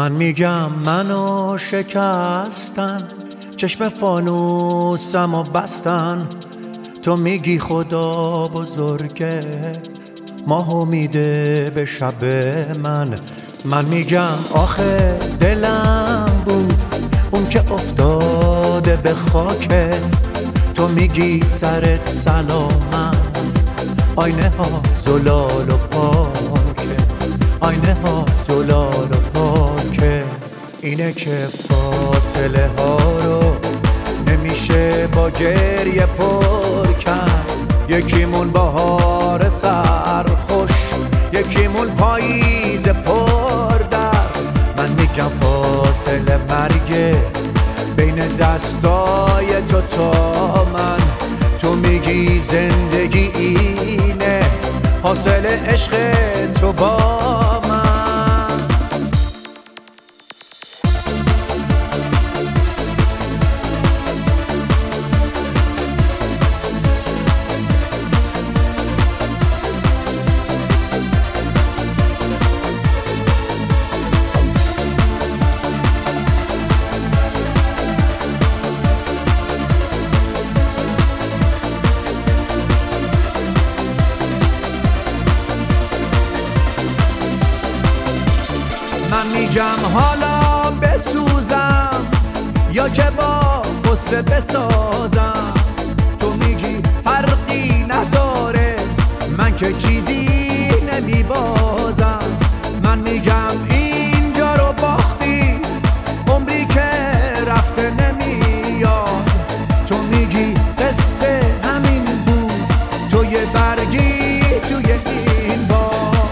من میگم منو شکستن، چشم فانوسم و بستن. تو میگی خدا بزرگه، ماهو میده به شب من میگم آخه دلم بود اون که افتاده به خاکه. تو میگی سرت سلامم، آینه ها زلال و پاکه، آینه ها زلال و پاکه. اینه که فاصله ها رو نمیشه با گریه پر کرد. یکیمون بهار سرخوش، یکیمون پاییز پر درد. من میگم فاصله مرگه بین دستای تو من. تو میگی زندگی اینه، حاصل عشق تو با من. من میگم حالا بسوزم یا که با غصه بسازم. تو میگی فرقی نداره، من که چیزی نمیبازم. من میگم اینجا رو باختی، عمری که رفته نمیاد. تو میگی قصه همین بود، تو یه برگی توی این باغ.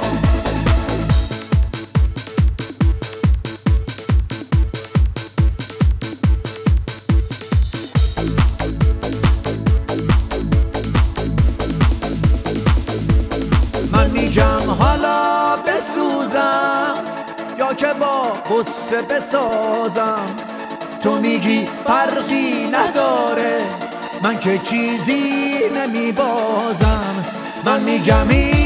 من میگم حالا بسوزم یا که با غصه بسازم. تو میگی فرقی نداره، من که چیزی نمیبازم. من میگم